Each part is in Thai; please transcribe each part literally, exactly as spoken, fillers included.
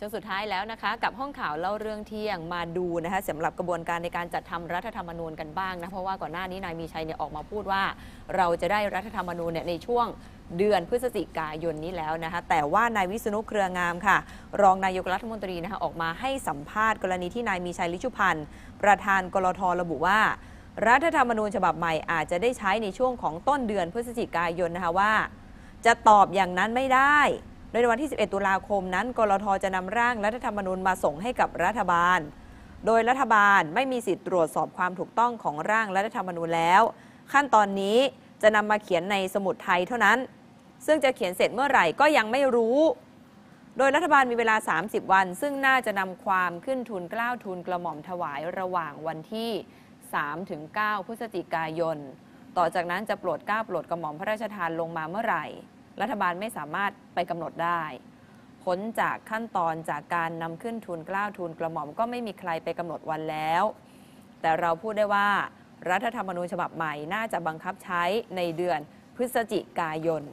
นสุดท้ายแล้วนะคะกับห้องข่าวเล่าเรื่องเที่ยงมาดูนะคะสำหรับกระบวนการในการจัดทำรัฐธรรมนูญกันบ้างนะเพราะว่าก่อนหน้านี้นายมีชัยเนี่ยออกมาพูดว่าเราจะได้รัฐธรรมนูญเนี่ยในช่วงเดือนพฤศจิกายนนี้แล้วนะคะแต่ว่านายวิษณุเครืองามค่ะรองนายกรัฐมนตรีนะคะออกมาให้สัมภาษณ์กรณีที่นายมีชัย ฤชุพันธ์ประธานกลท.ระบุว่ารัฐธรรมนูญฉบับใหม่อาจจะได้ใช้ในช่วงของต้นเดือนพฤศจิกายนนะคะว่าจะตอบอย่างนั้นไม่ได้โดยในวันที่สิบเอ็ดตุลาคมนั้นกลท.จะนำร่างรัฐธรรมนูญมาส่งให้กับรัฐบาลโดยรัฐบาลไม่มีสิทธิ์ตรวจสอบความถูกต้องของร่างรัฐธรรมนูญแล้วขั้นตอนนี้จะนำมาเขียนในสมุดไทยเท่านั้นซึ่งจะเขียนเสร็จเมื่อไหร่ก็ยังไม่รู้โดยรัฐบาลมีเวลาสามสิบวันซึ่งน่าจะนำความขึ้นทุนเกล้าทุนกระหม่อมถวายระหว่างวันที่สามถึงเก้าพฤศจิกายนต่อจากนั้นจะโปรดเกล้าโปรดกระหม่อมพระราชทานลงมาเมื่อไหร่รัฐบาลไม่สามารถไปกำหนดได้พ้นจากขั้นตอนจากการนำขึ้นทุนเกล้าทุนกระหม่อมก็ไม่มีใครไปกำหนดวันแล้วแต่เราพูดได้ว่ารัฐธรรมนูญฉบับใหม่น่าจะบังคับใช้ในเดือนพฤศจิกายน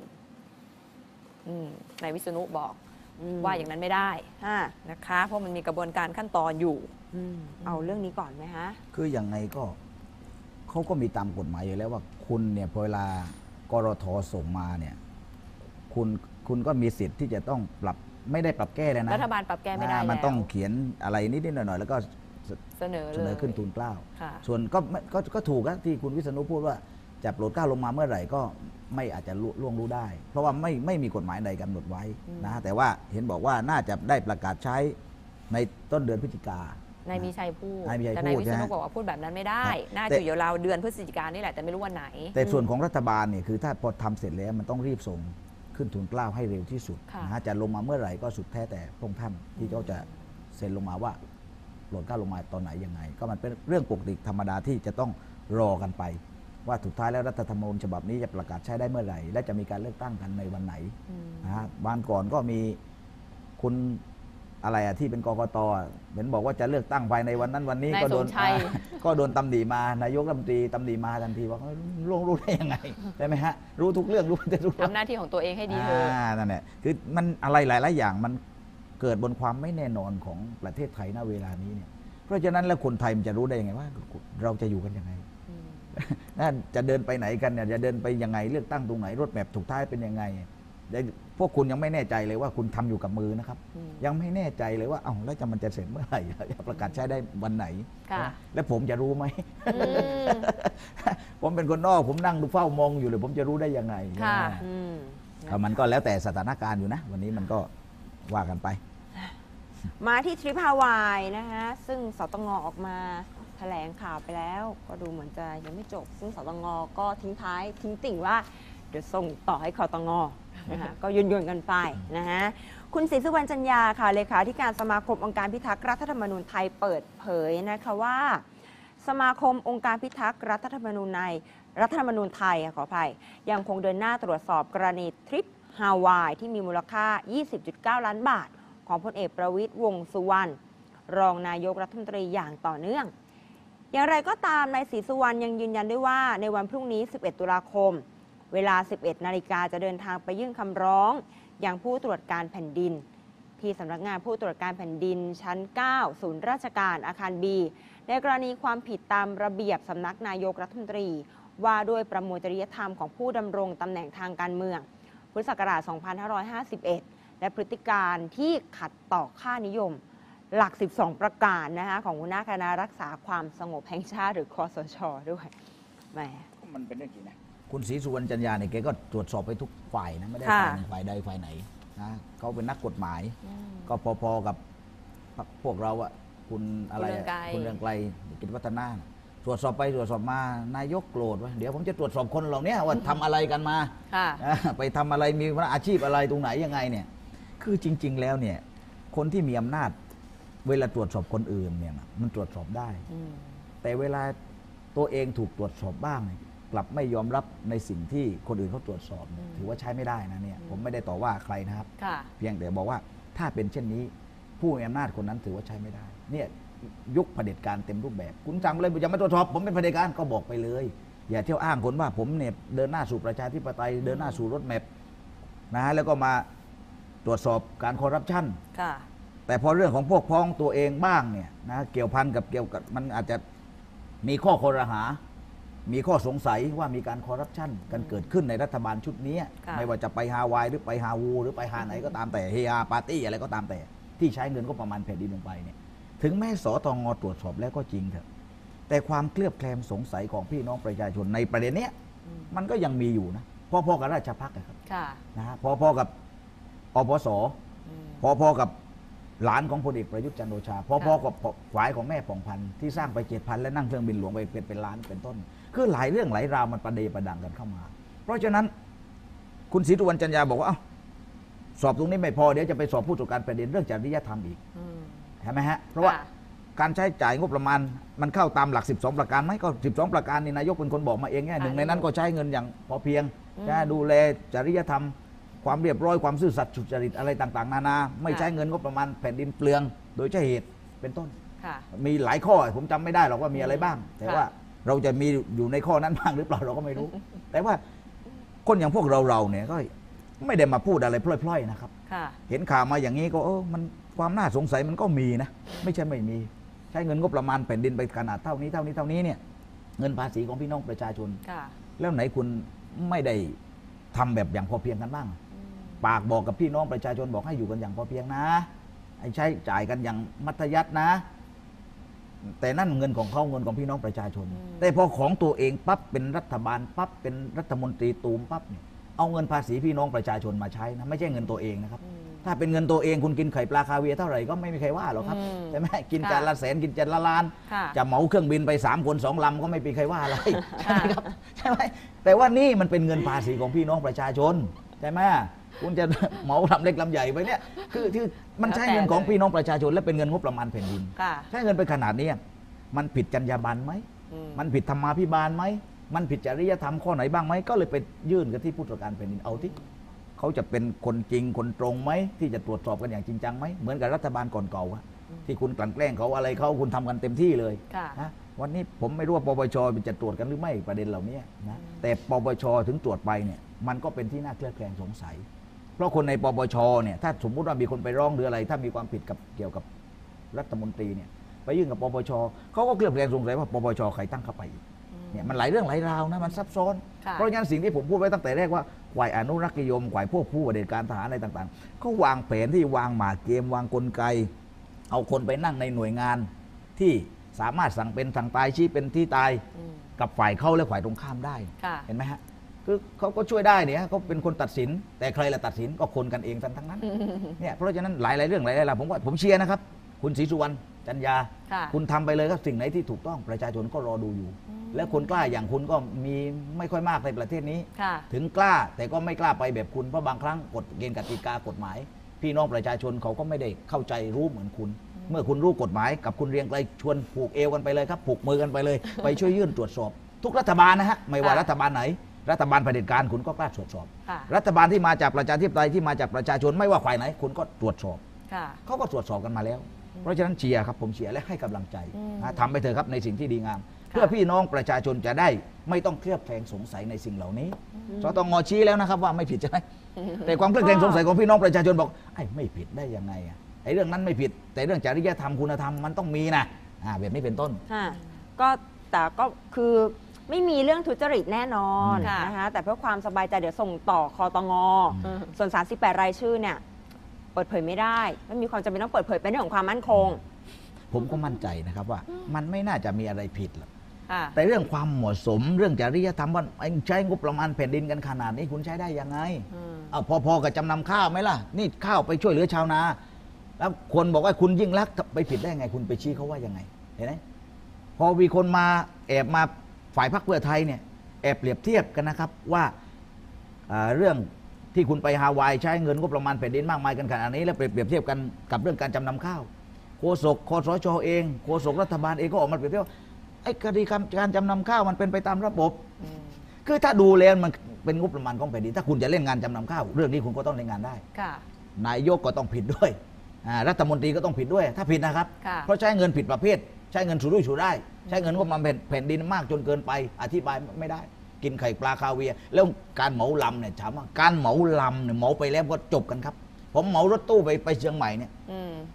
นายวิษณุบอกว่าอย่างนั้นไม่ได้นะคะเพราะมันมีกระบวนการขั้นตอนอยู่เอาเรื่องนี้ก่อนไหมฮะคืออย่างไงก็เขาก็มีตามกฎหมายอยู่แล้วว่าคุณเนี่ยพอเวลากรท.ส่งมาเนี่ยคุณคุณก็มีสิทธิ์ที่จะต้องปรับไม่ได้ปรับแก้เลยนะรัฐบาลปรับแก้ไม่ได้แล้วมันต้องเขียนอะไรนิดๆหน่อยๆแล้วก็เสนอเสนอขึ้นทูลเกล้าส่วนก็ก็ก็ถูกนะที่คุณวิษณุพูดว่าจะโปรดเกล้าลงมาเมื่อไหร่ก็ไม่อาจจะล่วงรู้ได้เพราะว่าไม่ไม่มีกฎหมายใดกำหนดไว้นะแต่ว่าเห็นบอกว่าน่าจะได้ประกาศใช้ในต้นเดือนพฤศจิกานายมีชัยพูดแต่นายวิษณุบอกว่าพูดแบบนั้นไม่ได้น่าจะอยู่ราวเดือนพฤศจิกายนนี่แหละแต่ไม่รู้วันไหนแต่ส่วนของรัฐบาลเนี่ยคือถ้าพอทำเสร็จแล้วมันต้องรีบส่งขึ้นทูลเกล้าให้เร็วที่สุดนะจะลงมาเมื่อไหร่ก็สุดแท้แต่พระองค์ท่านที่เขาจะเซ็นลงมาว่าโปรดเกล้าลงมาตอนไหนยังไงก็มันเป็นเรื่องปกติธรรมดาที่จะต้องรอกันไปว่าสุดท้ายแล้วรัฐธรรมนูญฉบับนี้จะประกาศใช้ได้เมื่อไหร่และจะมีการเลือกตั้งกันในวันไหนนะฮะวันก่อนก็มีคุณอะไรอะที่เป็นกกต.เห็นบอกว่าจะเลือกตั้งภายในวันนั้นวันนี้ก็โดนก็โดนตำหนิมานายกรัฐมนตรีตำหนิมาทันทีว่ารู้รู้ได้ยังไงใช่ไหมฮะรู้ทุกเรื่องรู้แต่รู้ทำหน้าที่ของตัวเองให้ดีเลยนั่นแหละคือมันอะไรหลายๆอย่างมันเกิดบนความไม่แน่นอนของประเทศไทยณเวลานี้เนี่ยเพราะฉะนั้นแล้วคนไทยมันจะรู้ได้ยังไงว่าเราจะอยู่กันยังไงนั่นจะเดินไปไหนกันเนี่ยจะเดินไปยังไงเลือกตั้งตรงไหนรถแมพถูกท้ายเป็นยังไงพวกคุณยังไม่แน่ใจเลยว่าคุณทำอยู่กับมือนะครับยังไม่แน่ใจเลยว่าเอ้าแล้วจะมันจะเสร็จเมื่อไหร่จะประกาศใช้ได้วันไหนแล้วผมจะรู้ไหมผมเป็นคนนอกผมนั่งดูเฝ้ามองอยู่เลยผมจะรู้ได้ยังไงก็มันก็แล้วแต่สถานการณ์อยู่นะวันนี้มันก็ว่ากันไปมาที่ทริปฮาวายนะคะซึ่งสตง.ออกมาแถลงข่าวไปแล้วก็ดูเหมือนจะยังไม่จบซึ่งสตง.ก็ทิ้งท้ายทิ้งติ่งว่าเดี๋ยวส่งต่อให้คตง.นะคะก็ยืนยันกันไปนะฮะคุณศรีสุวรรณจันยาค่ะเลขาธิการสมาคมองค์การพิทักษ์รัฐธรรมนูญไทยเปิดเผยนะคะว่าสมาคมองค์การพิทักษ์รัฐธรรมนูญในรัฐธรรมนูญไทยขออภัยยังคงเดินหน้าตรวจสอบกรณีทริปฮาวายที่มีมูลค่า ยี่สิบจุดเก้า ล้านบาทของพลเอกประวิตรวงษ์สุวรรณรองนายกรัฐมนตรีอย่างต่อเนื่องอย่างไรก็ตามนายศรีสุวรรณยังยืนยันด้วยว่าในวันพรุ่งนี้สิบเอ็ดตุลาคมเวลา สิบเอ็ดนาฬิกาจะเดินทางไปยื่นคำร้องยังผู้ตรวจการแผ่นดินที่สำนักงานผู้ตรวจการแผ่นดินชั้น เก้า ศูนย์ราชการอาคาร บี ในกรณีความผิดตามระเบียบสำนักนายกรัฐมนตรีว่าด้วยประมวลจริยธรรมของผู้ดำรงตำแหน่งทางการเมืองพุทธศักราช สองพันห้าร้อยห้าสิบเอ็ด และพฤติการที่ขัดต่อค่านิยมหลัก สิบสอง ประการนะคะของหัวหน้าคณะรักษาความสงบแห่งชาติหรือคสช.ด้วยแหมมันเป็นเรื่องจริงนะคุณศรีสุวรรณจันยาเนี่ยแกก็ตรวจสอบไปทุกฝ่ายนะไม่ได้ฝ่ายฝ่ายใดฝ่ายไหนนะเขาเป็นนักกฎหมายก็พอๆกับพวกเราอะคุณอะไรคุณเรืองไกรกิจวัฒนาตรวจสอบไปตรวจสอบมานายกโกรธว่าเดี๋ยวผมจะตรวจสอบคนเหล่านี้ว่าทำอะไรกันมาไปทำอะไรมีอาชีพอะไรตรงไหนยังไงเนี่ยคือจริงๆแล้วเนี่ยคนที่มีอำนาจเวลาตรวจสอบคนอื่นเนี่ยมันตรวจสอบได้แต่เวลาตัวเองถูกตรวจสอบบ้างกลับไม่ยอมรับในสิ่งที่คนอื่นเขาตรวจสอบถือว่าใช้ไม่ได้นะเนี่ยผมไม่ได้ต่อว่าใครนะครับเพียงแต่บอกว่าถ้าเป็นเช่นนี้ผู้มีอำนาจคนนั้นถือว่าใช้ไม่ได้เนี่ยยุคเผด็จการเต็มรูปแบบคุณสั่งเลยอย่ามาตรวจสอบผมเป็นเผด็จการก็บอกไปเลยอย่าเที่ยวอ้างคนว่าผมเนี่ยเดินหน้าสู่ประชาธิปไตยเดินหน้าสู่รถแมพนะแล้วก็มาตรวจสอบการคอร์รัปชันแต่พอเรื่องของพวกพ้องตัวเองบ้างเนี่ยนะเกี่ยวพันกับเกี่ยวกับมันอาจจะมีข้อคอรหา มีข้อสงสัยว่ามีการคอร์รัปชันกันเกิดขึ้นในรัฐบาลชุดนี้ค่ะไม่ว่าจะไปฮาวายหรือไปฮาวูหรือไปฮาไหนก็ตามแต่เฮียปาร์ตี้อะไรก็ตามแต่ที่ใช้เงินก็ประมาณแผ่นดินลงไปเนี่ยถึงแม้สตงตรวจสอบแล้วก็จริงเถอะแต่ความเคลือบแคลงสงสัยของพี่น้องประชาชนในประเด็นเนี้ยมันก็ยังมีอยู่นะพอๆกับราชภัฏนะครับค่ะนะฮะพอๆกับอปสอืมพอๆกับหลานของพลเอกประยุทธ์จันทร์โอชาพอค่ะๆกับฝ่ายของแม่ผ่องพันธ์ที่สร้างไปเจ็ดพันและนั่งเครื่องบินหลวงไปเป็นเป็นล้านเป็นต้น คือหลายเรื่องหลายราวมันประเดประดังกันเข้ามา เพราะฉะนั้นคุณศรีสุวรรณจันยาบอกว่าเอ้าสอบตรงนี้ไม่พอเดี๋ยวจะไปสอบผู้ตรวจการแผ่นดินเรื่องจริยธรรมอีกอืมเห็นไหมฮะเพราะว่าค่ะการใช้จ่ายงบประมาณมันเข้าตามหลัก สิบสอง ประการไหมก็ สิบสอง ประการนี่นายกเป็นคนบอกมาเองแค่หนึ่งในนั้นก็ใช้เงินอย่างพอเพียงจะดูแลจริยธรรม ความเรียบร้อยความซื่อสัตย์สุจริตอะไรต่างๆ นานา ไม่ใช้เงินงบประมาณแผ่นดินเปลือง โดยใช่เหตุเป็นต้นค่ะมีหลายข้อผมจำไม่ได้หรอกว่ามีอะไรบ้าง แต่ค่ะว่าเราจะมีอยู่ในข้อนั้นบ้างหรือเปล่าเราก็ไม่รู้ แต่ว่าคนอย่างพวกเราเราเนี่ยก็ไม่ได้มาพูดอะไรพล่อยๆนะครับค่ะเห็นข่าวมาอย่างนี้ก็เออมันความน่าสงสัยมันก็มีนะ ไม่ใช่ไม่มี ใช้เงินงบประมาณแผ่นดินไปขนาดเท่านี้เท่านี้เท่านี้เนี่ยเงินภาษีของพี่น้องประชาชนค่ะแล้วไหนคุณไม่ได้ทำแบบอย่างพอเพียงกันบ้าง ปากบอกกับพี่น้องประชาชนบอกให้อยู่กันอย่างพอเพียงนะให้ใช้จ่ายกันอย่างมัธยัสถ์นะ แต่นั่นเงินของเขาเงินของพี่น้องประชาชนอืมแต่พอของตัวเองปั๊บเป็นรัฐบาลปั๊บเป็นรัฐมนตรีตูมปั๊บเนี่ยเอาเงินภาษีพี่น้องประชาชนมาใช้นะไม่ใช่เงินตัวเองนะครับอืมถ้าเป็นเงินตัวเองคุณกินไข่ปลาคาเวียร์เท่าไหร่ก็ไม่มีใครว่าหรอกครับอืมใช่ไหมกินค่ะจานละแสนกินจานละล้านค่ะจะเหมาเครื่องบินไปสามคนสองลำก็ไม่มีใครว่าอะไรใช่ค่ะไหมครับใช่ไหมแต่ว่านี่มันเป็นเงินภาษีของพี่น้องประชาชนใช่ไหมคุณจะเหมาลำเล็กลำใหญ่ไปเนี่ยคือคือมันใช้เงินของพี่น้องประชาชนและเป็นเงินงบประมาณแผ่นดินค่ะใช้เงินไปขนาดนี้มันผิดจรรยาบรรณไหมอืมมันผิดธรรมาภิบาลไหมมันผิดจริยธรรมข้อไหนบ้างไหมก็เลยไปยื่นกันที่ผู้ตรวจการแผ่นดินเอาที่เขาจะเป็นคนจริงคนตรงไหมที่จะตรวจสอบกันอย่างจริงจังไหมเหมือนกับรัฐบาลก่อนเก่าอะที่คุณกลั่นแกล้งเขาอะไรเขาคุณทำกันเต็มที่เลยค่ะนะวันนี้ผมไม่รู้ว่าปปชจะตรวจกันหรือไม่ประเด็นเหล่านี้นะแต่ปปชถึงตรวจไปเนี่ยมันก็เป็นที่น่าเคลือบแคลงสงสัย เพราะคนในปปชเนี่ยถ้าสมมุติว่ามีคนไปร้องหรืออะไร ถ้ามีความผิดกับเกี่ยวกับรัฐมนตรีเนี่ยไปยื่นกับปปชเขาก็เคลือบแคลงสงสัยว่าปปชใครตั้งเข้าไปเนี่ยมันหลายเรื่องหลายราวนะมันซับซ้อนค่ะเพราะฉะนั้นสิ่งที่ผมพูดไว้ตั้งแต่แรกว่าฝ่ายอนุรักษ์นิยมฝ่ายพวกผู้ประเผด็จการทหารอะไรต่างๆเขาวางแผนที่วางหมากเกมวางกลไก เอาคนไปนั่งในหน่วยงานที่สามารถสั่งเป็นสั่งตายชี้เป็นที่ตายอืมกับฝ่ายเขาและฝ่ายตรงข้ามได้ค่ะเห็นไหมฮะคือเขาก็ช่วยได้เนี่ยเขาเป็นคนตัดสิน แต่ใครละตัดสินก็คนกันเองทั้งนั้นเนี่ยเพราะฉะนั้นหลายๆเรื่องหลายๆราวผมว่าผมเชียร์นะครับคุณศรีสุวรรณจันยาค่ะคุณทำไปเลยครับสิ่งไหนที่ถูกต้องประชาชนก็รอดูอยู่ และคนกล้าอย่างคุณก็มีไม่ค่อยมากในประเทศนี้ค่ะถึงกล้าแต่ก็ไม่กล้าไปแบบคุณเพราะบางครั้งกฎเกณฑ์กติกากฎหมาย พี่น้องประชาชนเขาก็ไม่ได้เข้าใจรู้เหมือนคุณ เมื่อคุณรู้กฎหมายกับคุณเรียงไกลชวนผูกเอวกันไปเลยครับผูกมือกันไปเลย ไปช่วยยื่นตรวจสอบ ทุกรัฐบาลนะฮะไม่ว่าค่ะรัฐบาลไหน รัฐบาลเผด็จการคุณก็กล้าตรวจสอบค่ะรัฐบาลที่มาจากประชาธิปไตยที่มาจากประชาชนไม่ว่าฝ่ายไหน คุณก็ตรวจสอบค่ะเขาก็ตรวจสอบกันมาแล้ว เพราะฉะนั้นเชียร์ครับผมเชียร์และให้กำลังใจอืมนะทำไปเถอะครับในสิ่งที่ดีงามค่ะเพื่อพี่น้องประชาชนจะได้ไม่ต้องเคลือบแคลงสงสัยในสิ่งเหล่านี้สตงชี้แล้วนะครับว่าไม่ผิดใช่ไหมแต่ความเคลือบแคลงสงสัยของพี่น้องประชาชนบอกไอ้ไม่ผิดได้ยังไงอะไอ้เรื่องนั้นไม่ผิด แต่เรื่องจริยธรรมคุณธรรมมันต้องมีนะอ่าแบบนี้เป็นต้นค่ะก็แต่ก็คือไม่มีเรื่องทุจริตแน่นอนค่ะนะคะแต่เพื่อความสบายใจเดี๋ยวส่งต่อคอตงอืมส่วน สามสิบแปด รายชื่อเนี่ยเปิดเผยไม่ได้ไม่มีความจำเป็นต้องเปิดเผยเป็นเรื่องของความมั่นคงผมก็มั่นใจนะครับว่า มันไม่น่าจะมีอะไรผิดหรอกค่ะแต่เรื่องความเหมาะสมเรื่องจริยธรรมว่าไอ้ใช้งบประมาณแผ่นดินกันขนาดนี้คุณใช้ได้ยังไงอืมเอาพอๆกับจำนำข้าวไหมล่ะ นี่ข้าวไปช่วยเหลือชาวนา แล้วคนบอกว่าคุณยิ่งรักษณ์ไปผิดได้ไง คุณไปชี้เขาว่ายังไงเห็นไหมพอมีคนมาแอบมาฝ่ายพรรคเพื่อไทยเนี่ยแอบเปรียบเทียบกันนะครับว่าอ่าเรื่องที่คุณไปฮาวายใช้เงินงบประมาณแผ่นดินมากมายกันขนาดนี้แล้วเปรียบเทียบกันกับเรื่องการจำนำข้าวโฆษกคสชเองโฆษกรัฐบาลเองก็ออกมาเปรียบเทียบว่าไอ้คดีการจำนำข้าวมันเป็นไปตามระบบอืมคือถ้าดูแล้วมันเป็นงบประมาณของแผ่นดินถ้าคุณจะเล่นงานจำนำข้าวเรื่องนี้คุณก็ต้องเล่นงานได้ค่ะนายกก็ต้องผิดด้วยอ่ารัฐมนตรีก็ต้องผิดด้วย ถ้าผิดนะครับค่ะเพราะใช้เงินผิดประเภท ใช้เงินสุรุ่ยสุร่ายใช้เงินงบประมาณแผ่นดินมากจนเกินไป อธิบายไม่ได้ กินไข่ปลาคาเวียร์แล้วการเหมาลำเนี่ยถามว่าการเหมาลำเนี่ยเหมาไปแล้วก็จบกันครับ ผมเหมารถตู้ไปไปเชียงใหม่เนี่ยอืม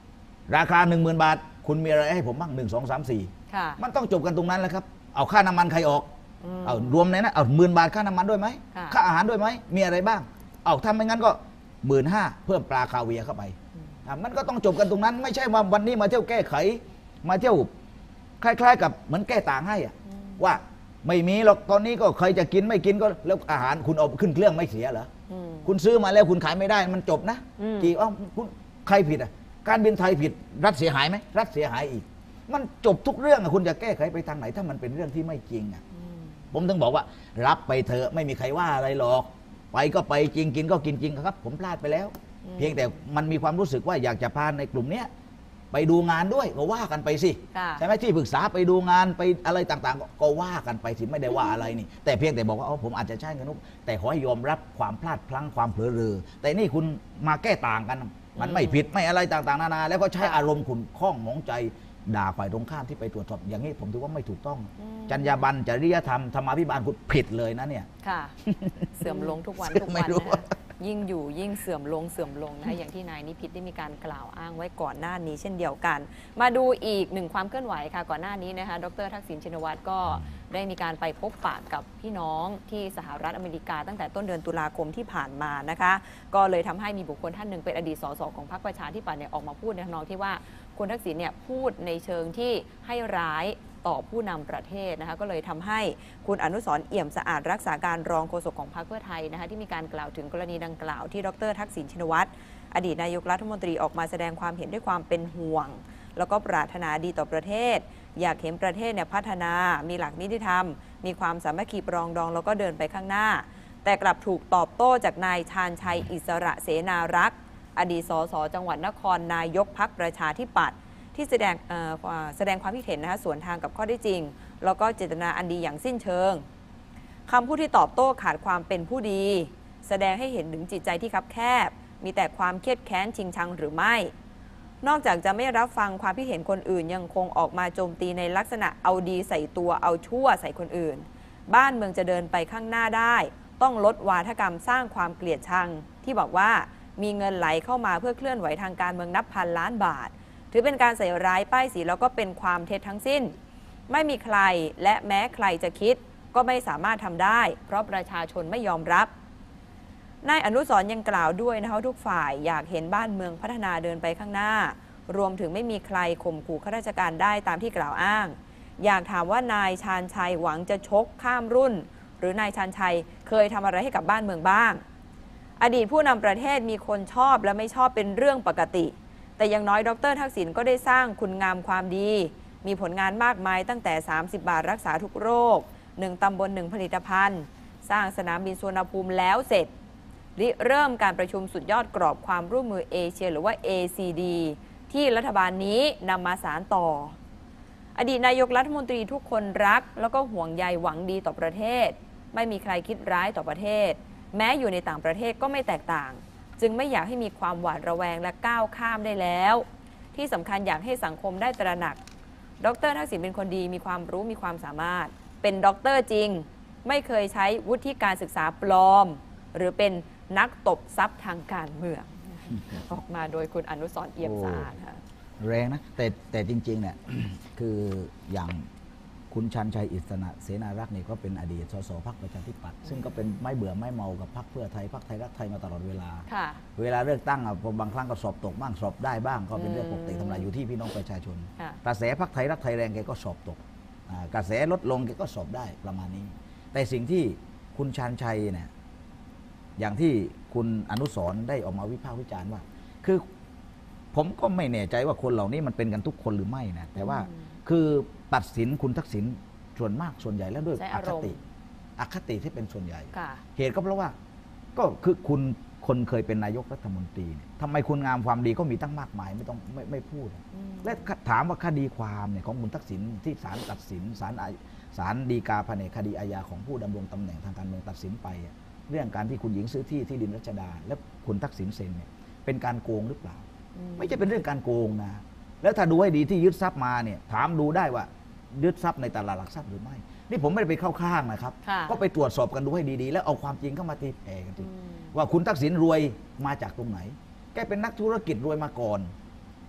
ราคาหนึ่งหมื่นบาทคุณมีอะไรให้ผมบ้างหนึ่งสองสามสี่ค่ะมันต้องจบกันตรงนั้นแหละครับเอาค่าน้ำมันใครออกอืมเอารวมในนั้นเอาหมื่นบาทค่าน้ำมันด้วยไหมค่ะค่าอาหารด้วยไหมมีอะไรบ้างเอาถ้าไม่งั้นก็หมื่นห้าเพิ่มปลาคาเวียร์เข้าไปอ่ะมันก็ต้องจบกันตรงนั้น ไม่ใช่ว่าวันนี้มาเที่ยวแก้ไข มาเที่ยวคล้ายๆ กับเหมือนแก้ต่างให้อะว่าไม่มีหรอกตอนนี้ก็ใครจะกินไม่กินก็แล้วอาหารคุณเอาขึ้นเครื่องไม่เสียเหรออืมคุณซื้อมาแล้วคุณขายไม่ได้มันจบนะอืมกี่อ้าวคุณใครผิดอ่ะการบินไทยผิดรัฐเสียหายไหมรัฐเสียหายอีก มันจบทุกเรื่องอะคุณจะแก้ไขไปทางไหน ถ้ามันเป็นเรื่องที่ไม่จริงอ่ะผมถึงบอกว่า รับไปเถอะไม่มีใครว่าอะไรหรอก ไปก็ไปจริงกินก็กินจริงครับ ผมพลาดไปแล้ว เพียงแต่มันมีความรู้สึกว่าอยากจะพาในกลุ่มเนี้ยไปดูงานด้วยก็ว่ากันไปสิค่ะใช่ไหมที่ปรึกษาไปดูงานไปอะไรต่างๆ ก็ก็ว่ากันไปสิไม่ได้ว่าอะไรนี่ แต่เพียงแต่บอกว่าอ๋อผมอาจจะใช้เงินนุกแต่ขอให้ยอมรับความพลาดพลั้งความเผลอเรอแต่นี่คุณมาแก้ต่างกัน มันไม่ผิดไม่อะไรต่างๆนานาแล้วก็ใช้อารมณ์ขุ่นข้องหมองใจด่าฝ่ายตรงข้ามที่ไปตรวจสอบอย่างนี้ผมถือว่าไม่ถูกต้อง จรรยาบรรณจริยธรรมธรรมาภิบาลคุณผิดเลยนะเนี่ยค่ะ เสื่อมลงทุกวันเสื่ทุอก มวันไม่รู้นะคะยิ่งอยู่ยิ่งเสื่อมลงเสื่อมลงนะคะอย่างที่นายนิพิษได้มีการกล่าวอ้างไว้ก่อนหน้านี้เช่นเดียวกัน มาดูอีกหนึ่งความเคลื่อนไหวค่ะก่อนหน้านี้นะคะดรทักษิณชินวัตรก็ได้มีการไปพบปะกับพี่น้องที่สหรัฐอเมริกาตั้งแต่ต้นเดือนตุลาคมที่ผ่านมานะคะ ก็เลยทำให้มีบุคคลท่านหนึ่งเป็นอดีตสสของพรรคประชาธิปัตย์เนี่ยออกมาพูดในทำนองที่ว่าคุณทักษิณเนี่ยพูดในเชิงที่ให้ร้ายต่อผู้นำประเทศนะคะก็เลยทำให้คุณอนุสรณ์เอี่ยมสะอาดรักษาการรองโฆษกของพรรคเพื่อไทยนะคะที่มีการกล่าวถึงกรณีดังกล่าวที่ดรทักษิณชินวัตรอดีตนายกรัฐมนตรีออกมาแสดงความเห็นด้วยความเป็นห่วง แล้วก็ปรารถนาดีต่อประเทศ อยากเห็นประเทศเนี่ยพัฒนามีหลักนิติธรรม มีความสามัคคีปรองดองแล้วก็เดินไปข้างหน้า แต่กลับถูกตอบโต้จากนายชาญชัยอิสระเสนารักษ์อดีตสสจังหวัดนครนายกพรรคประชาธิปัตย์ที่แสดงเอ่อแสดงความคิดเห็นนะคะสวนทางกับข้อได้จริง แล้วก็เจตนาอันดีอย่างสิ้นเชิงคำพูดที่ตอบโต้ขาดความเป็นผู้ดี แสดงให้เห็นถึงจิตใจที่คับแคบ มีแต่ความเครียดแค้นชิงชังหรือไม่ นอกจากจะไม่รับฟังความคิดเห็นคนอื่นยังคงออกมาโจมตีในลักษณะเอาดีใส่ตัวเอาชั่วใส่คนอื่น บ้านเมืองจะเดินไปข้างหน้าได้ ต้องลดวาทกรรมสร้างความเกลียดชัง ที่บอกว่ามีเงินไหลเข้ามาเพื่อเคลื่อนไหวทางการเมืองนับพันล้านบาท ถือเป็นการใส่ร้ายป้ายสีแล้วก็เป็นความเท็จทั้งสิ้น ไม่มีใครและแม้ใครจะคิดก็ไม่สามารถทำได้ เพราะประชาชนไม่ยอมรับนายอนุสรณ์ยังกล่าวด้วยนะคะทุกฝ่ายอยากเห็นบ้านเมืองพัฒนาเดินไปข้างหน้า รวมถึงไม่มีใครข่มขู่ข้าราชการได้ตามที่กล่าวอ้าง อยากถามว่านายชาญชัยหวังจะชกข้ามรุ่น หรือนายชาญชัยเคยทำอะไรให้กับบ้านเมืองบ้าง อดีตผู้นำประเทศมีคนชอบและไม่ชอบเป็นเรื่องปกติ แต่อย่างน้อยดรทักษิณก็ได้สร้างคุณงามความดี มีผลงานมากมายตั้งแต่สามสิบบาทรักษาทุกโรคหนึ่งตำบลหนึ่งผลิตภัณฑ์ สร้างสนามบินสุวรรณภูมิแล้วเสร็จริเริ่มการประชุมสุดยอดกรอบความร่วมมือเอเชียหรือว่า เอ ซี ดี ที่รัฐบาลนี้นำมาสานต่อ อดีตนายกรัฐมนตรีทุกคนรักแล้วก็ห่วงใยหวังดีต่อประเทศ ไม่มีใครคิดร้ายต่อประเทศ แม้อยู่ในต่างประเทศก็ไม่แตกต่าง จึงไม่อยากให้มีความหวาดระแวงและก้าวข้ามได้แล้ว ที่สำคัญอยากให้สังคมได้ตระหนัก ดรทักษิณเป็นคนดีมีความรู้มีความสามารถ เป็นด็อกเตอร์จริง ไม่เคยใช้วุฒิการศึกษาปลอม หรือเป็นนักตบทรัพย์ทางการเมือง ออกมาโดยคุณอนุสรณ์เอี่ยมสะอาดค่ะแรงนะแต่แต่จริงๆเนี่ย คืออย่างคุณชันชัยอิสระเสนารักษ์นี่ก็เป็นอดีตสสพรรคประชาธิปัตย์ซึ่งก็เป็นไม่เบื่อไม่เมากับพรรคเพื่อไทยพรรคไทยรักไทยมาตลอดเวลาค่ะเวลาเลือกตั้งอ่ะบางครั้งก็สอบตกบ้างสอบได้บ้างก็เป็นเรื่องปกติอืมธรรมดาอยู่ที่พี่น้องประชาชนค่ะกระแสพรรคไทยรักไทยแรงแกก็สอบตกอ่ากระแสลดลงแกก็สอบได้ประมาณนี้ แต่สิ่งที่คุณชันชัยเนี่ยอย่างที่คุณอนุสรณ์ได้ออกมาวิพากษ์วิจารณ์ว่า คือผมก็ไม่แน่ใจว่าคนเหล่านี้มันเป็นกันทุกคนหรือไม่นะแต่ว่าอืมคือตัดสินคุณทักษิณส่วนมากส่วนใหญ่แล้วด้วยใช้ออารคมณ์ติอคติที่เป็นส่วนใหญ่ค่ะเหตุก็เพราะว่าก็คือคุณคนเคยเป็นนายกรัฐมนตรีเนี่ยทำไมคุณงามความดีก็มีตั้งมากมายไม่ต้องไม่ไม่พูดอืมและถามว่าคดีความเนี่ยของคุณทักษิณที่ศาลตัดสินศาลอาศาลฎีกาแผนกคดีอาญาของผู้ดำรงตำแหน่งทางการเมืองตัดสินไปอะเรื่องการที่คุณหญิงซื้อที่ที่ดินรัชดา และคุณทักษิณเซ็นเนี่ยเป็นการโกงหรือเปล่าอืมไม่ใช่เป็นเรื่องการโกงนะแล้วถ้าดูให้ดีที่ยึดทรัพย์มาเนี่ยถามดูได้ว่ายึดทรัพย์ในตลาดหลักทรัพย์หรือไม่นี่ผมไม่ได้ไปเข้าข้างนะครับค่ะก็ไปตรวจสอบกันดูให้ดีๆ แล้วเอาความจริงเข้ามาตีแผ่กันทีอืมว่าคุณทักษิณรวยมาจากตรงไหน แกเป็นนักธุรกิจรวยมาก่อน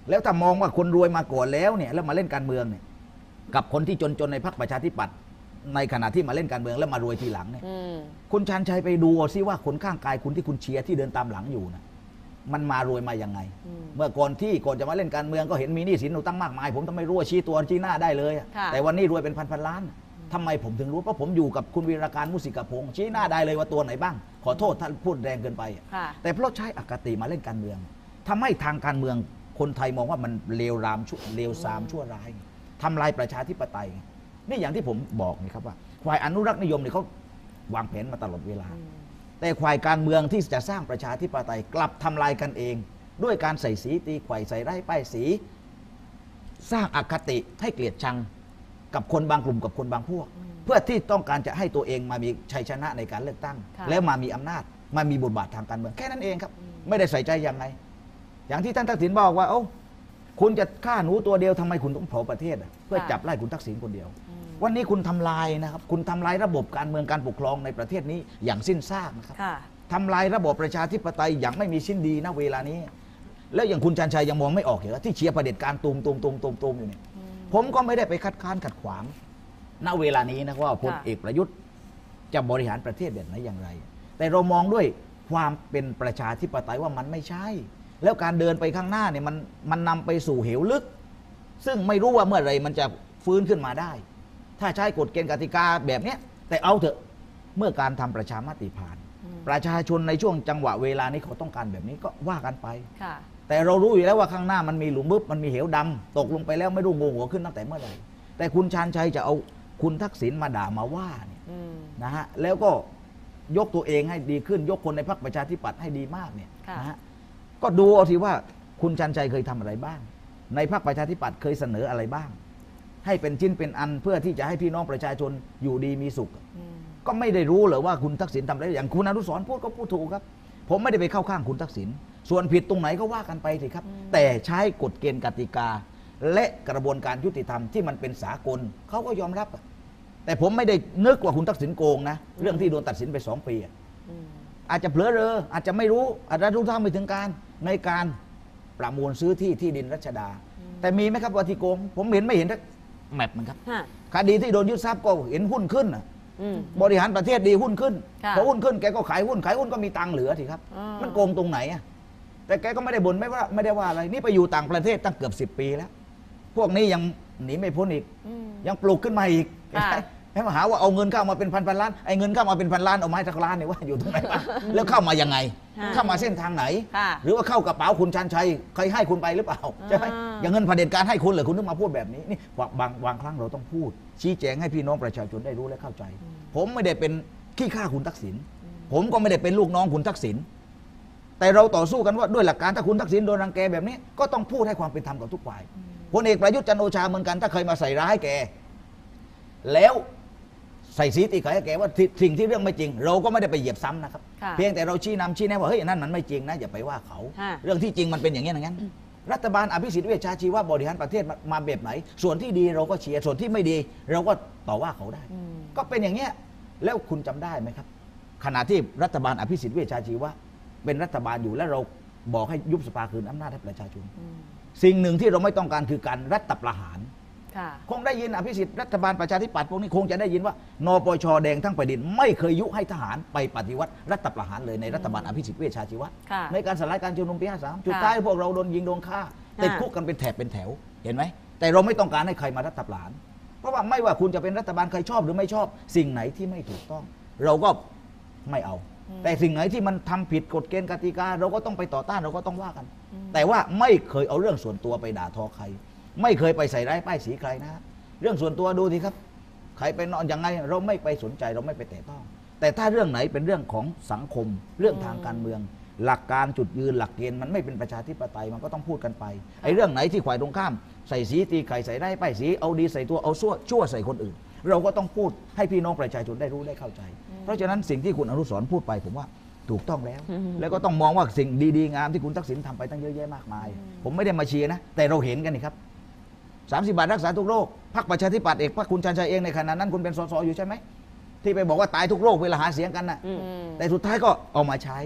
แล้วถ้ามองว่าคนรวยมาก่อนแล้วเนี่ยแล้วมาเล่นการเมืองเนี่ยกับคนที่จนๆในพรรคประชาธิปัตย์ในขณะที่มาเล่นการเมืองแล้วมารวยทีหลังเนี่ยอืมคุณชาญชัยไปดูซิว่าคนข้างกายคุณที่คุณเชียร์ที่เดินตามหลังอยู่นะมันมารวยมายังไงอืมเมื่อก่อนที่ก่อนจะมาเล่นการเมืองก็เห็นมีหนี้สินหนูตั้งมากมาย ผมทำไมรู้ว่าชี้ตัวชี้หน้าได้เลยอะค่ะแต่วันนี้รวยเป็นพันพันล้านทำไมผมถึงรู้เพราะผมอยู่กับคุณวีรการมุสิกพงษ์ชี้หน้าได้เลยว่าตัวไหนบ้าง ขอโทษถ้าพูดแรงเกินไปอะค่ะแต่เพราะใช้อคติมาเล่นการเมืองทำให้ทางการเมืองคนไทยมองว่ามันเลวรามชั่วเลวซามชั่วร้ายทำลายประชาธิปไตยนี่อย่างที่ผมบอกนี่ครับว่าฝ่ายอนุรักษ์นิยมเนี่ยเขาวางแผนมาตลอดเวลา แต่ฝ่ายการเมืองที่จะสร้างประชาธิปไตยกลับทำลายกันเอง ด้วยการใส่สีตีไข่ใส่ไร้ป้ายสี สร้างอคติให้เกลียดชังกับคนบางกลุ่มกับคนบางพวก เพื่อที่ต้องการจะให้ตัวเองมามีชัยชนะในการเลือกตั้งค่ะแล้วมามีอำนาจมามีบทบาททางการเมืองแค่นั้นเองครับ ไม่ได้ใส่ใจยังไง อย่างที่ท่านทักษิณบอกว่าโอ้าคุณจะฆ่าหนูตัวเดียวทำไมคุณต้องเผาประเทศอะเพื่อจับไล่คุณทักษิณคนเดียว วันนี้คุณทำลายนะครับคุณทำลายระบบการเมืองการปกครองในประเทศนี้อย่างสิ้นซากนะครับค่ะทำลายระบบประชาธิปไตยอย่างไม่มีสิ้นดีณเวลานี้ แล้วอย่างคุณชันชัยยังมองไม่ออกเหรอที่เชียร์ประเผด็จการตูมตูมตูมตูมตูมอยู่เนี่ยผมก็ไม่ได้ไปคัดค้านขัดขวางณเวลานี้นะว่าพลค่ะเอกประยุทธ์จะบริหารประเทศแบบไหนอย่างไร แต่เรามองด้วยความเป็นประชาธิปไตยว่ามันไม่ใช่ แล้วการเดินไปข้างหน้าเนี่ยมันมันนำไปสู่เหวลึก ซึ่งไม่รู้ว่าเมื่อไหรมันจะฟื้นขึ้นมาได้ ถ้าใช้กฎเกณฑ์กติกาแบบเนี้ยแต่เอาเถอะเมื่อการทำประชามติผ่าน ประชาชนในช่วงจังหวะเวลานี้เขาต้องการแบบนี้ก็ว่ากันไปค่ะแต่เรารู้อยู่แล้วว่าข้างหน้ามันมีหลุมบึบมันมีเหวดำตกลงไปแล้วไม่รู้งงหัวขึ้นตั้งแต่เมื่อไหร่แต่คุณชาญชัยจะเอาคุณทักษิณมาด่ามาว่าเนี่ยอืมนะฮะแล้วก็ยกตัวเองให้ดีขึ้นยกคนในพรรคประชาธิปัตย์ให้ดีมากเนี่ยค่ะนะฮะก็ดูเอาทีว่าคุณชาญชัยเคยทำอะไรบ้าง ในพรรคประชาธิปัตย์เคยเสนออะไรบ้าง ให้เป็นชิ้นเป็นอันเพื่อที่จะให้พี่น้องประชาชนอยู่ดีมีสุขอืมก็ไม่ได้รู้เหรอว่าคุณทักษิณทำอะไรอย่างคุณอนุสรณ์พูดก็พูดถูกครับ ผมไม่ได้ไปเข้าข้างคุณทักษิณส่วนผิดตรงไหนก็ว่ากันไปสิครับ แต่ใช้กฎเกณฑ์กติกา และกระบวนการยุติธรรมที่มันเป็นสากลเขาก็ยอมรับอะแต่ผมไม่ได้นึกว่าคุณทักษิณโกงนะเรื่องที่โดนตัดสินไปสองปีอะอืมอาจจะเผลอเรออาจจะไม่รู้อาจจะรู้เท่าไม่ถึงการในการประมูลซื้อที่ที่ดินรัชดา แต่มีไหมครับว่าที่โกง ผมเห็นไม่เห็นสักแมปมันครับฮะคดีที่โดนยึดทรัพย์ก็เห็นหุ้นขึ้นน่ะอืมบริหารประเทศดีหุ้นขึ้นค่ะพอหุ้นขึ้นแกก็ขายหุ้นขายหุ้นก็มีตังค์เหลือสิครับอ่ามัมันโกงตรงไหนอ่ะแต่แกก็ไม่ได้บ่นไม่ว่าไม่ได้ว่าอะไรนี่ไปอยู่ต่างประเทศตั้งเกือบสิบปีแล้ว พวกนี้ยังหนีไม่พ้นอีกอืมยังปลูกขึ้นมาอีกค่ะให้มาหาว่าเอาเงินเข้ามาเป็นพันพันล้านไอ้เงินเข้ามาเป็นพันล้านเอาไม้ทักล้านเนี่ยว่าอยู่ตรงไหนวะแล้วเข้ามายังไงค่ะเข้ามาเส้นทางไหนค่ะหรือว่าเข้ากระเป๋าคุณชันชัยใครให้คุณไปหรือเปล่าใช่ไหมอ่าอย่างเงินเผด็จการให้คุณเหรอคุณถึงมาพูดแบบนี้นี่บางบางครั้งเราต้องพูด ชี้แจงให้พี่น้องประชาชนได้รู้และเข้าใจ ผมไม่ได้เป็นขี้ข้าคุณทักษิณผมก็ไม่ได้เป็นลูกน้องคุณทักษิณแต่เราต่อสู้กันว่าด้วยหลักการถ้าคุณทักษิณโดนรังแกแบบนี้ ก็ต้องพูดให้ความเป็นธรรมกับทุกฝ่ายพลเอกประยุทธ์จันทร์โอชาเหมือนกันถ้าเคยมาใส่ร้ายแกแล้วใส่สีตีไข่ให้แกว่าสิ่งที่เรื่องไม่จริง เราก็ไม่ได้ไปเหยียบซ้ำนะครับค่ะเพียงแต่เราชี้นำชี้แนะว่าเฮ้ยนั่นมันไม่จริงนะอย่าไปว่าเขาฮะเรื่องที่จริงมันเป็นอย่างนี้อย่างนั้น รัฐบาลอภิสิทธิ์เวชชาชีวะบริหารประเทศมามาแบบไหน ส่วนที่ดีเราก็เชียร์ส่วนที่ไม่ดี เราก็ต่อว่าเขาได้อืมก็เป็นอย่างเนี้ยแล้วคุณจำได้ไหมครับ ขณะที่รัฐบาลอภิสิทธิ์เวชชาชีวะเป็นรัฐบาลอยู่และเราบอกให้ยุบสภาคืนอำนาจให้ประชาชนอืมสิ่งหนึ่งที่เราไม่ต้องการคือการรัฐประหารค่ะคงได้ยินอภิสิทธิ์รัฐบาลประชาธิปัตย์พวกนี้คงจะได้ยินว่านปชแดงทั้งแผ่นดินไม่เคยยุให้ทหารไปปฏิวัติรัฐประหารเลยในรัฐบาลอภิสิทธิ์เวชชาชีวะค่ะในการสลายการชุมนุมปีห้าสามจุดท้ายพวกเราโดนยิงโดนฆ่าติดคุกกันเป็นแถบเป็นแถวเห็นไหมแต่เราไม่ต้องการให้ใครมารัฐประหารเพราะว่าไม่ว่าคุณจะเป็นรัฐบาลใครชอบหรือไม่ชอบ สิ่งไหนที่ไม่ถูกต้อง เราก็ไม่เอา แต่สิ่งไหนที่มันทำผิดกฎเกณฑ์กติกา เราก็ต้องไปต่อต้านเราก็ต้องว่ากัน แต่ว่าไม่เคยเอาเรื่องส่วนตัวไปด่าทอใคร ไม่เคยไปใส่ร้ายป้ายสีใครนะ เรื่องส่วนตัวดูสิครับ ใครไปนอนยังไงเราไม่ไปสนใจเราไม่ไปแตะต้อง แต่ถ้าเรื่องไหนเป็นเรื่องของสังคม เรื่องทางการเมือง หลักการจุดยืนหลักเกณฑ์มันไม่เป็นประชาธิปไตยมันก็ต้องพูดกันไปไอ้เรื่องไหนที่ฝ่ายตรงข้ามใส่สีตีไข่ใส่ได้ายป้ายสีเอาดีใส่ตัวเอาชั่วชั่วใส่คนอื่น เราก็ต้องพูดให้พี่น้องประชาชนได้รู้ได้เข้าใจ เพราะฉะนั้นสิ่งที่คุณอนุสรณ์พูดไปผมว่าถูกต้องแล้ว แล้วก็ต้องมองว่าสิ่งดีๆงามที่คุณทักษิณทำไปตั้งเยอะแยะมากมาย ผมไม่ได้มาเชียร์นะแต่เราเห็นกันนี่ครับสามสิบบาทรักษาทุกโรคพรรคประชาธิปัตย์เอกพรรคคุณชันชัยเองในขณะนั้นคุณเป็นสสอยู่ใช่ไหมที่ไปบอกว่าตายทุกโรคเวลาหาเสียงกันน่ะอืมอืมแต่สุดท้ายก็เอามาใช้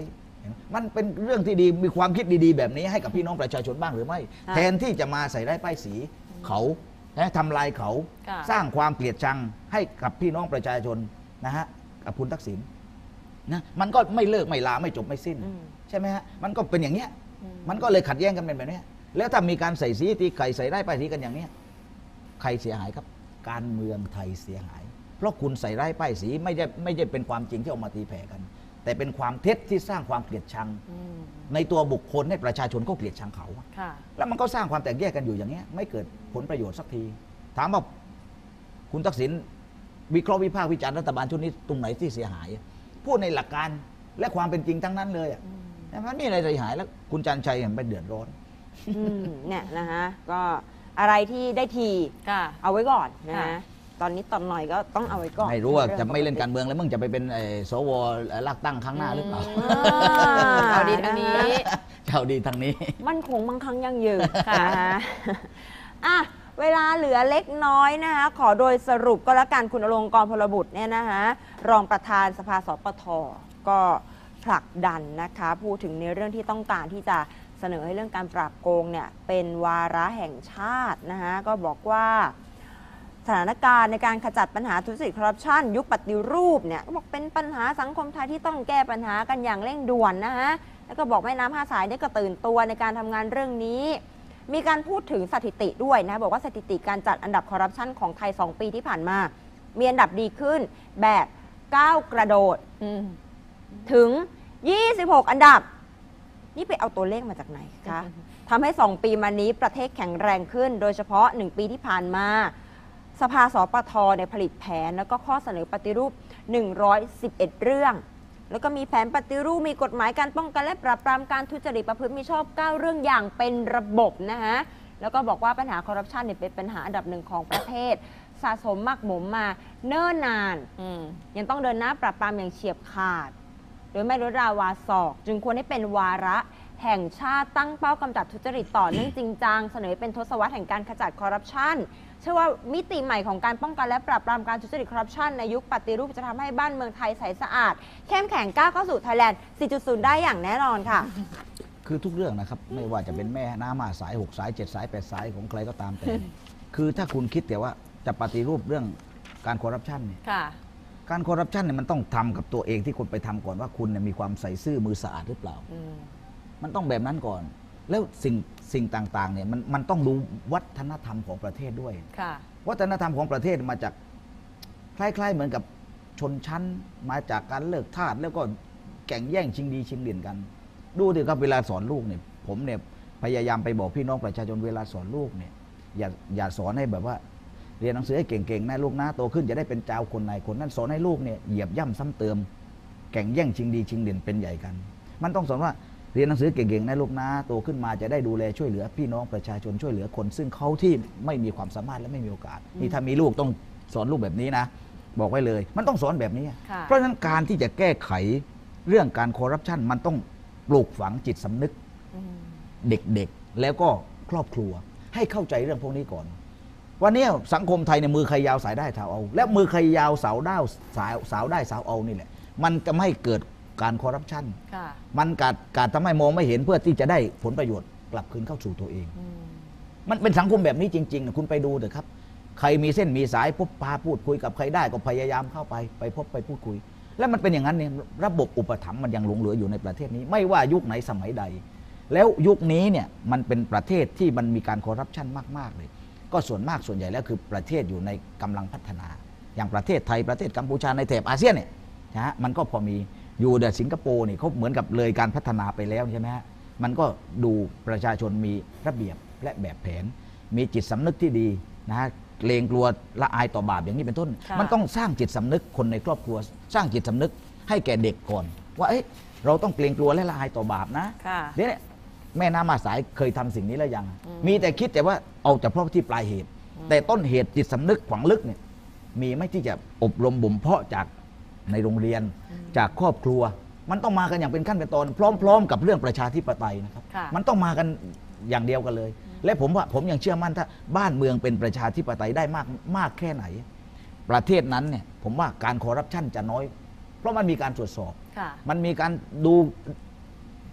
มันเป็นเรื่องที่ดีมีความคิดดีๆแบบนี้ให้กับพี่น้องประชาชนบ้างหรือไม่ค่ะแทนที่จะมาใส่ร้ายป้ายสีเขาและทำลายเขาค่ะสร้างความเกลียดชังให้กับพี่น้องประชาชนนะฮะกับคุณทักษิณนะมันก็ไม่เลิกไม่ลาไม่จบไม่สิ้นอืมใช่ไหมฮะมันก็เป็นอย่างเนี้ยอืมมันก็เลยขัดแย้งกันเป็นแบบเนี้ยแล้วถ้ามีการใส่สีตีไก่ใส่ร้ายป้ายสีกันอย่างเนี้ยใครเสียหายครับการเมืองไทยเสียหาย เพราะคุณใส่ร้ายป้ายสีไม่ได้ไม่ได้เป็นความจริงที่ออกมาตีแผ่กัน แต่เป็นความเท็จที่สร้างความเกลียดชังอืมในตัวบุคคลให้ประชาชนก็เกลียดชังเขาค่ะแล้วมันก็สร้างความแตกแยกกันอยู่อย่างเงี้ยไม่เกิดผลประโยชน์สักที ถามว่าคุณทักษิณวิเคราะห์วิพากษ์วิจารณ์รัฐบาลชุดนี้ตรงไหนที่เสียหายพูดในหลักการและความเป็นจริงทั้งนั้นเลยอะมันไม่มีอะไรเสียหายแล้วคุณจันทร์ชัยเห็นไปเดือดร้อนอืมเนี่ยนะฮะก็อะไรที่ได้ทีค่ะเอาไว้ก่อนนะค่ะฮะตอนนี้ตอนหน่อยก็ต้องเอาไว้ก่อนไม่รู้ว่าองจะไม่เล่นปติการเมืองแล้วมึงจะไปเป็นไอ้สวลากตั้งครั้งหน้าหรือเปล่าเอาดีทางนี้เจ้าดีทางนี้มันคงบางครั้งยังยืนค่ะนะฮะอ่ะเวลาเหลือเล็กน้อยนะคะขอโดยสรุปก็แล้วกันคุณอลงกรณ์พลบุตรเนี่ยนะคะรองประธานสภาสปทก็ผลักดันนะคะพูดถึงในเรื่องที่ต้องการที่จะเสนอให้เรื่องการปราบโกงเนี่ยเป็นวาระแห่งชาตินะคะก็บอกว่าสถานการณ์ในการขจัดปัญหาทุจริตคอร์รัปชันยุคปฏิรูปเนี่ยก็บอกเป็นปัญหาสังคมไทยที่ต้องแก้ปัญหากันอย่างเร่งด่วนนะคะแล้วก็บอกแม่น้ำห้าสายเนี่ยก็ตื่นตัวในการทำงานเรื่องนี้ มีการพูดถึงสถิติด้วยนะบอกว่าสถิติการจัดอันดับคอร์รัปชันของไทย สอง ปีที่ผ่านมา มีอันดับดีขึ้นแบบก้าวกระโดดอืมถึง ยี่สิบหก อันดับ นี่ไปเอาตัวเลขมาจากไหนคะทำให้ สอง ปีมานี้ประเทศแข็งแรงขึ้น โดยเฉพาะ หนึ่ง ปีที่ผ่านมา สภาสปทเนี่ยผลิตแผนแล้วก็ข้อเสนอปฏิรูป หนึ่งร้อยสิบเอ็ด เรื่อง แล้วก็มีแผนปฏิรูปมีกฎหมายการป้องกันและปราบปรามการทุจริตประพฤติมิชอบเก้าเรื่องอย่างเป็นระบบนะคะแล้วก็บอกว่าปัญหาคอร์รัปชันเนี่ยเป็นปัญหาอันดับหนึ่งของประเทศ สะสมหมักหมมมาเนิ่นนานอืมยังต้องเดินหน้าปราบปรามอย่างเฉียบขาด โดยไม่ลดราวาศอก จึงควรให้เป็นวาระแห่งชาติตั้งเป้ากำจัดทุจริตต่อเนื่องจริงจังเสนอเป็นทศวรรษแห่งการขจัดคอร์รัปชันเชื่อว่ามิติใหม่ของการป้องกันและปราบปรามการทุจริตคอร์รัปชันในยุคปฏิรูปจะทำให้บ้านเมืองไทยใสสะอาดเข้มแข็งก้าวเข้าสู่ไทยแลนด์ สี่จุดศูนย์ ได้อย่างแน่นอนค่ะคือทุกเรื่องนะครับ ไม่ว่าจะเป็นแม่น้ำมาสายหกสายเจ็ดสายแปดสายของใครก็ตามแต่ คือถ้าคุณคิดแต่ว่าจะปฏิรูปเรื่องการคอร์รัปชันเนี่ยค่ะการคอร์รัปชันเนี่ยมันต้องทำกับตัวเองที่คุณไปทำก่อนว่าคุณเนี่ยมีความใส่ซื่อมือสะอาดหรือเปล่าอืมมันต้องแบบนั้นก่อน แล้วสิ่งสิ่งต่างๆเนี่ยมันมันต้องรู้วัฒนธรรมของประเทศด้วยค่ะวัฒนธรรมของประเทศมาจากคล้ายๆเหมือนกับชนชั้นมาจากการเลิกทาสแล้วก็แข่งแย่งชิงดีชิงเด่นกัน ดูดิครับเวลาสอนลูกเนี่ยผมเนี่ยพยายามไปบอกพี่น้องประชาชนเวลาสอนลูกเนี่ยอย่าอย่าสอนให้แบบว่าเรียนหนังสือให้เก่งๆนะลูกนะโตขึ้นจะได้เป็นเจ้าคนนายคนนั้นสอนให้ลูกเนี่ยเหยียบย่ำซ้ำเติมแข่งแย่งชิงดีชิงเด่นเป็นใหญ่กัน มันต้องสอนว่าเรียนหนังสือเก่งๆนะลูกนะโตขึ้นมาจะได้ดูแลช่วยเหลือพี่น้องประชาชนช่วยเหลือคน ซึ่งเขาที่ไม่มีความสามารถและไม่มีโอกาสนี่ถ้ามีลูกต้องสอนลูกแบบนี้นะ บอกไว้เลย มันต้องสอนแบบนี้ค่ะเพราะฉะนั้นการที่จะแก้ไขเรื่องการคอร์รัปชันมันต้องปลูกฝังจิตสำนึกอืมเด็กๆ แล้วก็ครอบครัวให้เข้าใจเรื่องพวกนี้ก่อน วันนี้สังคมไทยเนี่ยมือใครยาวสายได้สาวเอา และมือใครยาวสาวได้สาวสาวได้สาวเอานี่แหละมันจะไม่เกิดการคอร์รัปชันค่ะมันการการทำให้มองไม่เห็นเพื่อที่จะได้ผลประโยชน์กลับคืนเข้าสู่ตัวเองอืมมันเป็นสังคมแบบนี้จริงๆนะคุณไปดูเถอะครับ ใครมีเส้นมีสายพบปาพูดคุยกับใครได้ก็พยายามเข้าไปไปพบไปพูดคุย แล้วมันเป็นอย่างนั้นเนี่ยระบบอุปถัมภ์มันยังหลงเหลืออยู่ในประเทศนี้ ไม่ว่ายุคไหนสมัยใด แล้วยุคนี้เนี่ยมันเป็นประเทศที่มันมีการคอร์รัปชันมากๆเลยก็ส่วนมากส่วนใหญ่แล้วคือประเทศอยู่ในกำลังพัฒนา อย่างประเทศไทยประเทศกัมพูชาในแถบอาเซียนเนี่ยนะฮะมันก็พอมีอยู่แต่สิงคโปร์นี่เขาเหมือนกับเลยการพัฒนาไปแล้วใช่ไหมฮะมันก็ดูประชาชนมีระเบียบและแบบแผน มีจิตสำนึกที่ดีนะฮะเกรงกลัวละอายต่อบาปอย่างนี้เป็นต้นค่ะมันต้องสร้างจิตสำนึกคนในครอบครัว สร้างจิตสำนึกให้แก่เด็กก่อน ว่าเอ้ยเราต้องเกรงกลัวและละอายต่อบาปนะค่ะเดี๋ยวนี้แม่น้ำมาสายเคยทำสิ่งนี้แล้วยังอืมมีแต่คิดแต่ว่าเอาแต่เพราะที่ปลายเหตุ แต่ต้นเหตุจิตสำนึกฝังลึกเนี่ยมีไหม่ที่จะอบรมบ่มเพาะจากในโรงเรียนจากครอบครัว มันต้องมากันอย่างเป็นขั้นเป็นตอนพร้อม ๆ กับเรื่องประชาธิปไตยนะครับค่ะมันต้องมากันอย่างเดียวกันเลย และผมว่าผมยังเชื่อมั่นถ้าบ้านเมืองเป็นประชาธิปไตยได้มากมากแค่ไหน ประเทศนั้นเนี่ยผมว่าการคอร์รัปชันจะน้อย เพราะมันมีการตรวจสอบค่ะมันมีการดู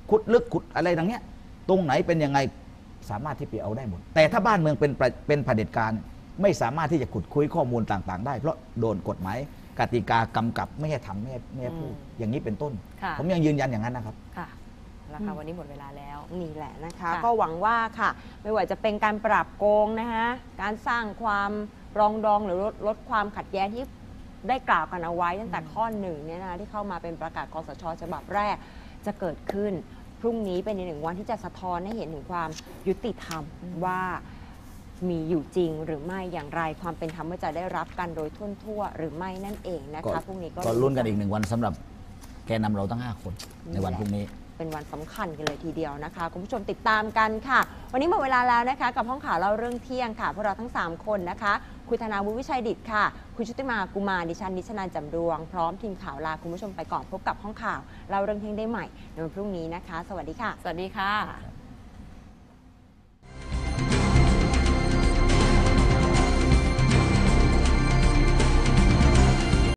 ขุดลึกขุดอะไรต่างเนี้ยตรงไหนเป็นยังไงสามารถที่ไปเอาได้หมดแต่ถ้าบ้านเมืองเป็นประเป็นเผด็จการไม่สามารถที่จะขุดคุยข้อมูลต่างๆได้เพราะโดนกฎหมายกติกากำกับไม่ให้ทำไม่ให้ไม่ให้พูดอืมอย่างนี้เป็นต้นค่ะผมยังยืนยันอย่างนั้นนะครับค่ะแล้วค่ะวันนี้หมดเวลาแล้วนี่แหละนะคะค่ะก็หวังว่าค่ะ ไม่ว่าจะเป็นการปราบโกงนะคะการสร้างความปรองดองหรือลดลดความขัดแย้งที่ได้กล่าวกันเอาไว้ตั้งแต่ข้อหนึ่งเนี่ยนะที่เข้ามาเป็นประกาศคสชฉบับแรกจะเกิดขึ้น พรุ่งนี้เป็นอีกหนึ่งวันที่จะสะท้อนให้เห็นถึงความยุติธรรมว่ามีอยู่จริงหรือไม่อย่างไรความเป็นธรรมว่าจะได้รับกันโดยทั่วทั่วหรือไม่นั่นเองนะคะพรุ่งนี้ก็ก็ลุ้นกันอีกหนึ่งวันสำหรับแกนนำเราทั้งห้าคนในวันพรุ่งนี้เป็นวันสำคัญกันเลยทีเดียวนะคะคุณผู้ชมติดตามกันค่ะ วันนี้หมดเวลาแล้วนะคะ กับห้องข่าวเล่าเรื่องเที่ยงค่ะพวกเราทั้งสามคนนะคะคุณธนาวุฒิวิชัยดิตค่ะ คุณชุติมากุมารดิฉันนิชนันท์จำดวง พร้อมทีมข่าวลาคุณผู้ชมไปก่อนพบกับห้องข่าวเล่าเรื่องเที่ยงได้ใหม่ในวันพรุ่งนี้นะคะ สวัสดีค่ะสวัสดีค่ะ